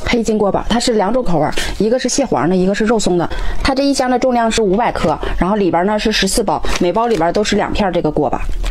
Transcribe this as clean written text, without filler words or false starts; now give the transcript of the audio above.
黑金锅巴，它是2种口味，一个是蟹黄的，一个是肉松的。它这一箱的重量是500克，然后里边呢是14包，每包里边都是2片这个锅巴。